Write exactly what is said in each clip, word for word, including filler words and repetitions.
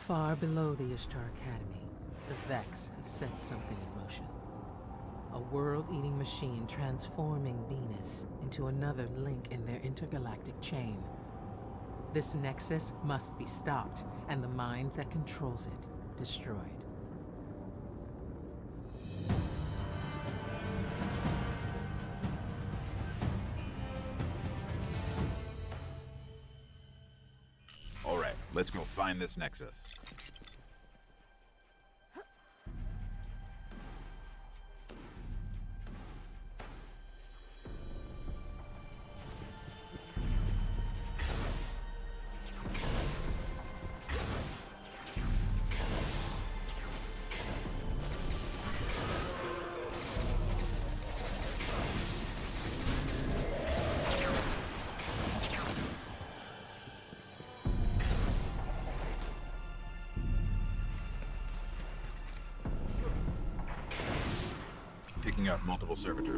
Far below the Ishtar Academy, the Vex have set something in motion. A world-eating machine transforming Venus into another link in their intergalactic chain. This Nexus must be stopped, and the mind that controls it destroyed. All right, let's go find this Nexus. Picking up multiple servitors.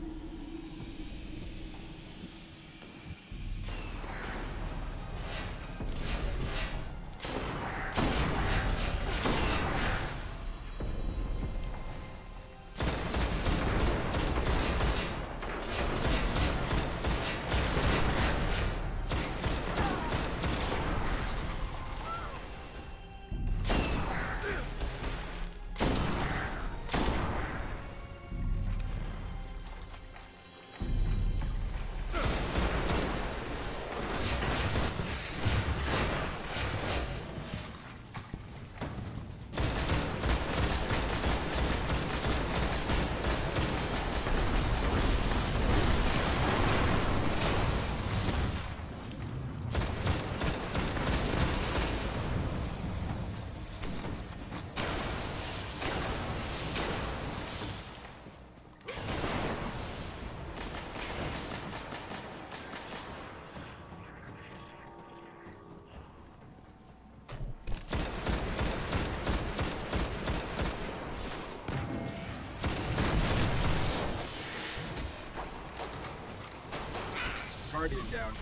Guardian down.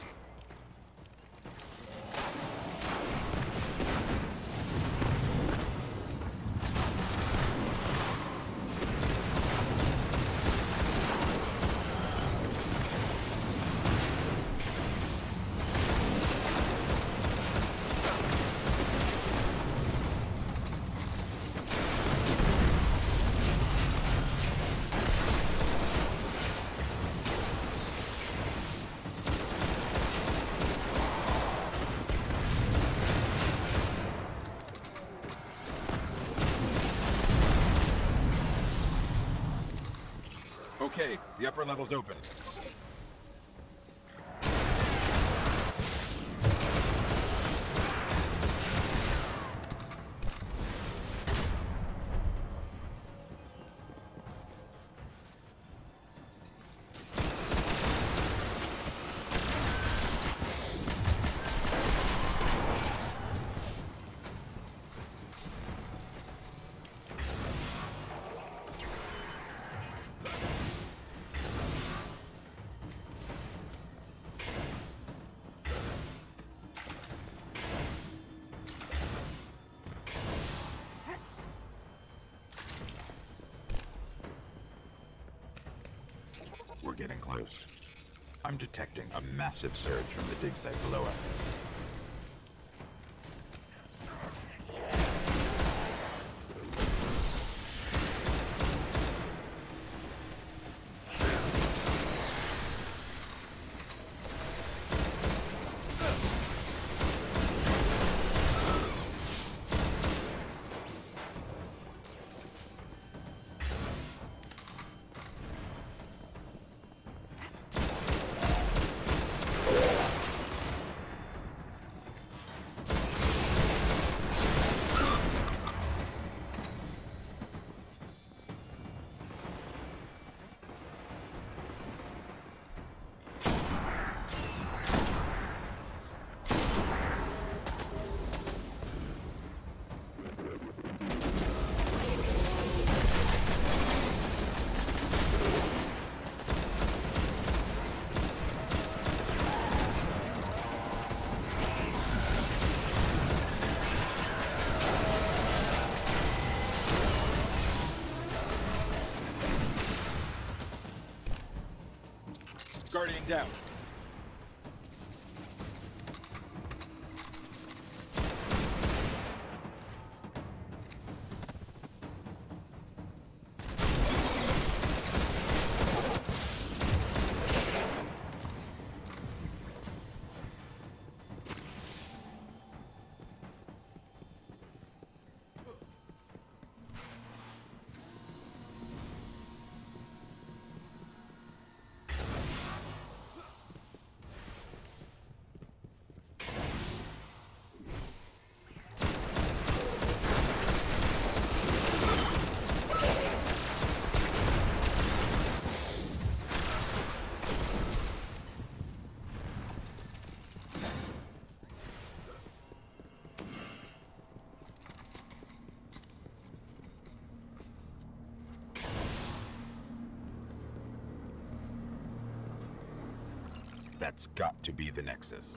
Okay, the upper level's open. We're getting close. I'm detecting a massive surge from the dig site below us. Guardian down. That's got to be the Nexus.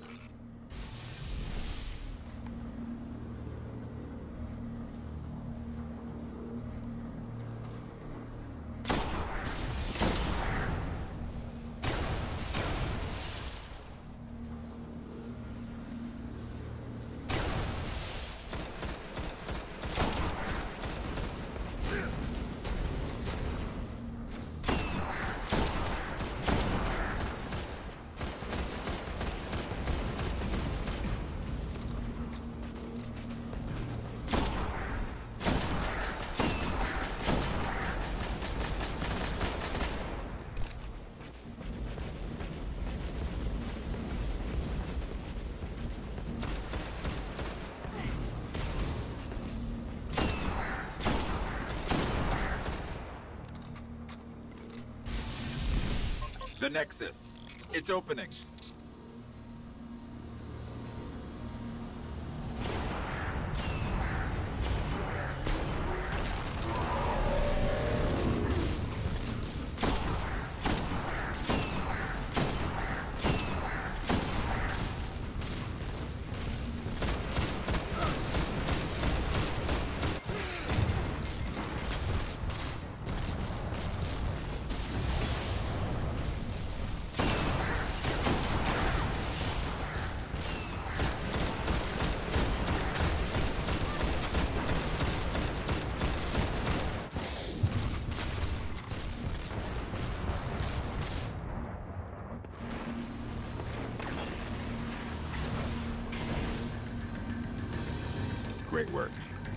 The Nexus. It's opening. Great work.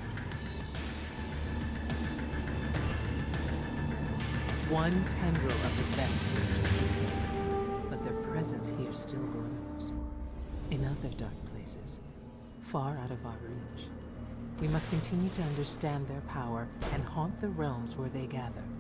One tendril of the Vex surges inside, but their presence here still grows. In other dark places, far out of our reach, we must continue to understand their power and haunt the realms where they gather.